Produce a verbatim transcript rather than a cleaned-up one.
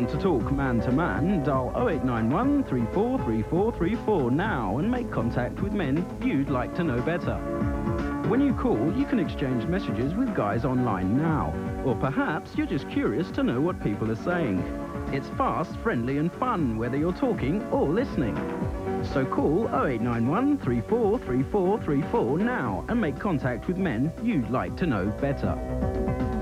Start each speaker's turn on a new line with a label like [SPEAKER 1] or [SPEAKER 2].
[SPEAKER 1] Want to talk man-to-man? Dial oh eight nine one, three four three four three four now and make contact with men you'd like to know better. When you call, you can exchange messages with guys online now, or perhaps you're just curious to know what people are saying. It's fast, friendly and fun, whether you're talking or listening. So call oh eight nine one, three four three four three four now and make contact with men you'd like to know better.